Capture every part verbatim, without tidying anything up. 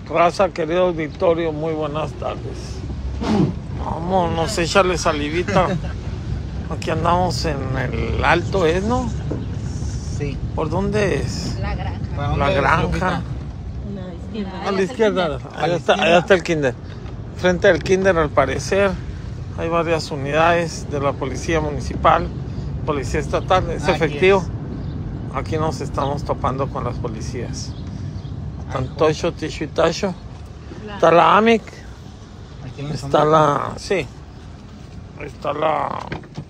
Raza, querido auditorio, muy buenas tardes. Vámonos, échale salivita. Aquí andamos en el Alto, ¿es, no? Sí. ¿Por dónde es? La granja. La granja. A la izquierda. Allá está, allá está el kinder. Frente al kinder, al parecer, hay varias unidades de la policía municipal, policía estatal. Es efectivo. Aquí nos estamos topando con las policías. Tantocho, Ticho y Tacho. Está la A M I C. Está la... Sí. Está la...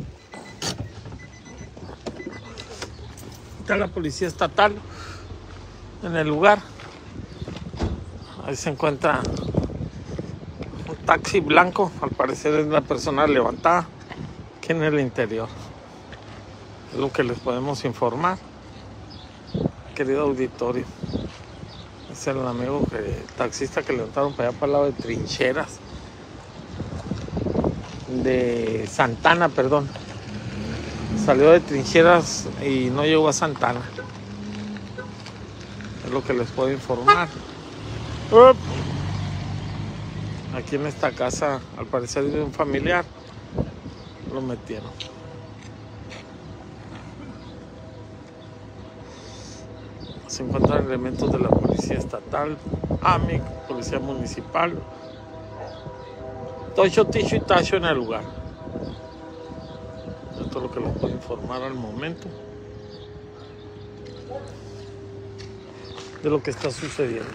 Está la policía estatal en el lugar. Ahí se encuentra un taxi blanco. Al parecer es la persona levantada aquí en el interior. Es lo que les podemos informar, querido auditorio. Es el amigo que, el taxista que levantaron para allá para el lado de Trincheras. De Santana, perdón. Salió de Trincheras y no llegó a Santana. Es lo que les puedo informar. ¡Up! Aquí en esta casa, al parecer de un familiar, lo metieron. Se encuentran elementos de la policía estatal, A M I C, policía municipal, Tocho, Ticho y Tacho en el lugar. Esto es lo que les puedo informar al momento de lo que está sucediendo.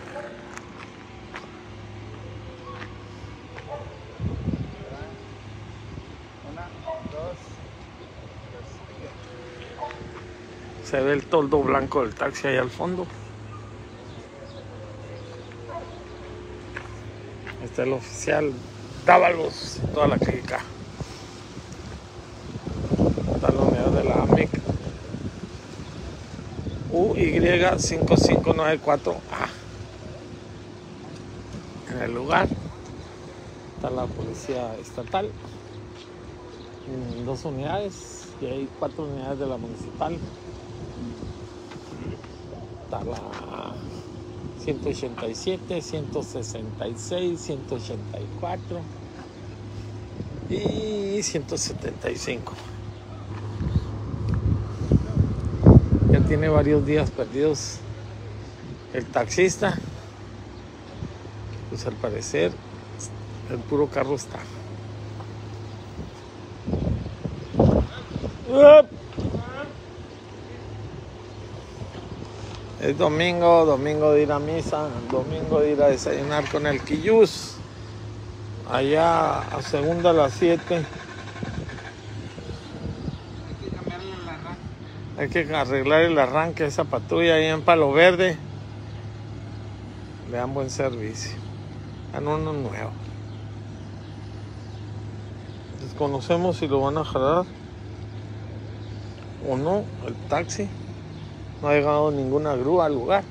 Se ve el toldo blanco del taxi ahí al fondo. Está el oficial Dávalos, toda la clica. Está la unidad de la A M I C. U Y cinco cinco nueve cuatro A. En el lugar está la policía estatal. En dos unidades y hay cuatro unidades de la municipal. Está la ciento ochenta y siete, ciento sesenta y seis, ciento ochenta y cuatro y ciento setenta y cinco. Ya tiene varios días perdidos el taxista. Pues al parecer el puro carro está. ¡Up! Es domingo, domingo de ir a misa, domingo de ir a desayunar con el Quillús. Allá a segunda a las siete. Hay que arreglar el arranque de esa patrulla ahí en Palo Verde. Le dan buen servicio. Dan uno nuevo. Desconocemos si lo van a jalar o no, el taxi. No ha llegado ninguna grúa al lugar.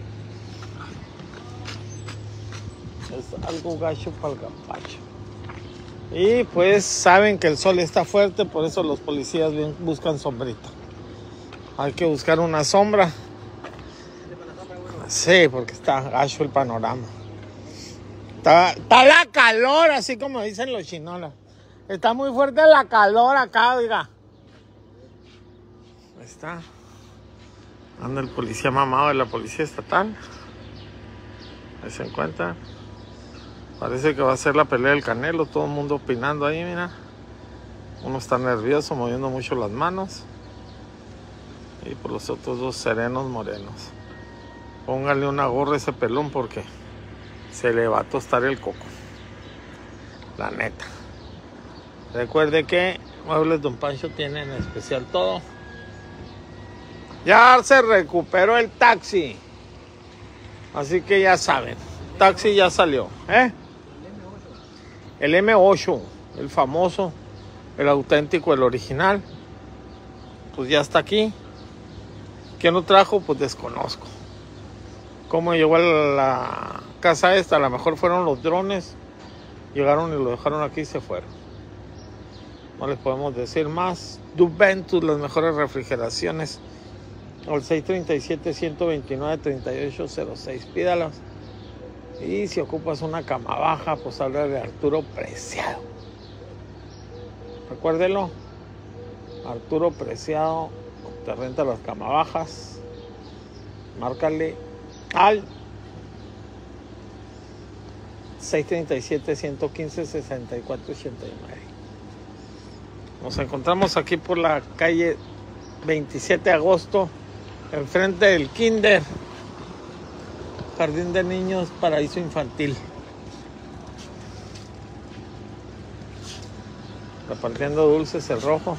Es algo gacho para el gapacho. Y pues saben que el sol está fuerte, por eso los policías buscan sombrita. Hay que buscar una sombra. Sí, porque está gacho el panorama. Está, está la calor, así como dicen los chinolas. Está muy fuerte la calor acá, oiga. Ahí está. Anda el policía mamado de la policía estatal. Ahí se encuentra. Parece que va a ser la pelea del Canelo. Todo el mundo opinando ahí, mira. Uno está nervioso, moviendo mucho las manos. Y por los otros dos serenos morenos. Póngale una gorra a ese pelón porque se le va a tostar el coco. La neta. Recuerde que Muebles Don Pancho tiene en especial todo. Ya se recuperó el taxi. Así que ya saben. Taxi ya salió. ¿Eh? El eme ocho. El famoso. El auténtico, el original. Pues ya está aquí. ¿Quién lo trajo? Pues desconozco. ¿Cómo llegó a la casa esta? A lo mejor fueron los drones. Llegaron y lo dejaron aquí y se fueron. No les podemos decir más. Duventus, las mejores refrigeraciones. Al seis tres siete, uno dos nueve, tres ocho cero seis. Pídalas. Y si ocupas una cama baja, pues habla de Arturo Preciado. Recuérdelo, Arturo Preciado te renta las camas bajas. Márcale al seis tres siete, uno uno cinco, seis cuatro ocho nueve. Nos encontramos aquí por la calle veintisiete de agosto, enfrente del Kinder, Jardín de Niños, Paraíso Infantil. Repartiendo dulces el rojo.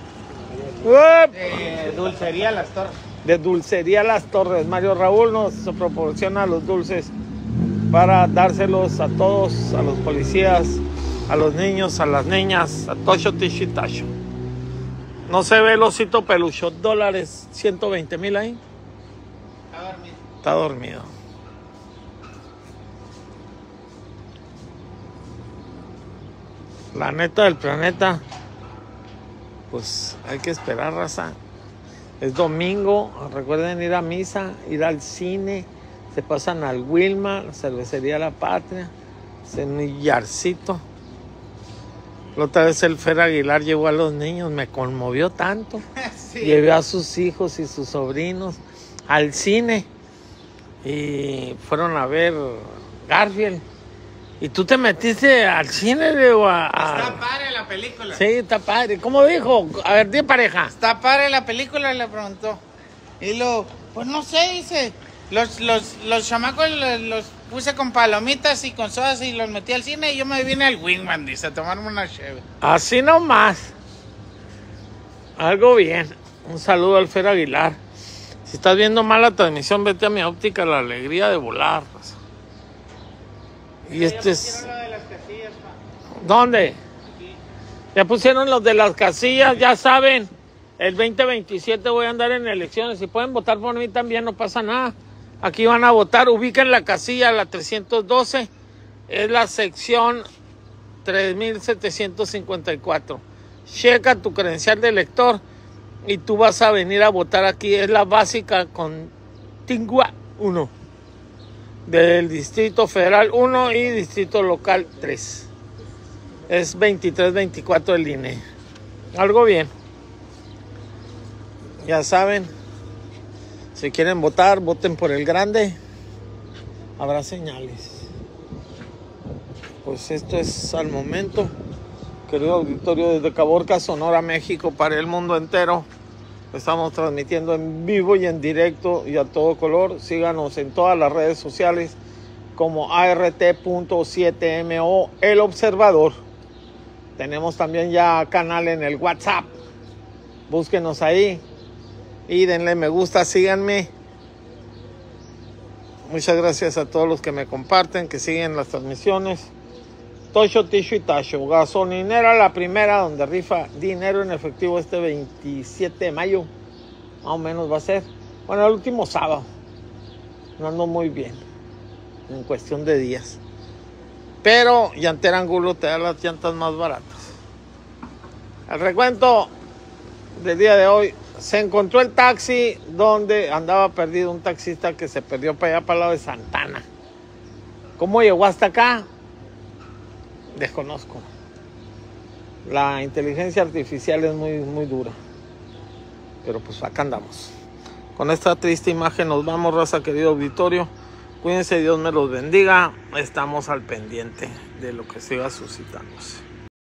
De Dulcería Las Torres. De Dulcería Las Torres. Mario Raúl nos proporciona los dulces para dárselos a todos, a los policías, a los niños, a las niñas, a Tocho Tichitacho. No se ve el osito pelucho. Dólares, ciento veinte mil ahí. Está dormido. Está dormido. La neta del planeta, pues hay que esperar, raza. Es domingo, recuerden ir a misa, ir al cine, se pasan al Wilma, la cervecería La Patria, Semillarcito. La otra vez el Fer Aguilar llevó a los niños, me conmovió tanto. Sí. Llevé a sus hijos y sus sobrinos al cine y fueron a ver Garfield. ¿Y tú te metiste al cine, Leo? A, a... Está padre la película. Sí, está padre. ¿Cómo dijo? A ver, di pareja. Está padre la película, le preguntó. Y lo, pues no sé, dice. Los, los, los chamacos los, los puse con palomitas y con sodas y los metí al cine y yo me vine al Wingman, dice, a tomarme una cheve. Así nomás. Algo bien. Un saludo al Fer Aguilar. Si estás viendo mal la transmisión, vete a mi óptica, la alegría de volar. Y Ya este es... pusieron lo de las casillas, pa. ¿Dónde? Aquí. Ya pusieron los de las casillas, ya saben. El veinte veintisiete voy a andar en elecciones. Si pueden votar por mí también, no pasa nada. Aquí van a votar. Ubiquen la casilla, la trescientos doce. Es la sección tres mil setecientos cincuenta y cuatro. Checa tu credencial de elector y tú vas a venir a votar aquí. Es la básica con Tingua uno. Del Distrito Federal uno y Distrito Local tres. Es veintitrés veinticuatro del I N E. Algo bien. Ya saben, si quieren votar, voten por el grande. Habrá señales. Pues esto es al momento, querido auditorio, desde Caborca, Sonora, México, para el mundo entero. Estamos transmitiendo en vivo y en directo y a todo color. Síganos en todas las redes sociales como A R T punto siete M O El Observador. Tenemos también ya canal en el WhatsApp. Búsquenos ahí y denle me gusta, síganme. Muchas gracias a todos los que me comparten, que siguen las transmisiones. Tocho, Ticho y Tacho, gasolinera La Primera, donde rifa dinero en efectivo este veintisiete de mayo. Más o menos va a ser. Bueno, el último sábado. No ando muy bien en cuestión de días. Pero Llantera Angulo te da las llantas más baratas. El recuento del día de hoy. Se encontró el taxi donde andaba perdido un taxista que se perdió para allá, para el lado de Santana. ¿Cómo llegó hasta acá? Desconozco. La inteligencia artificial es muy, muy dura. Pero pues acá andamos. Con esta triste imagen nos vamos, raza, querido auditorio. Cuídense, Dios me los bendiga. Estamos al pendiente de lo que siga suscitándose.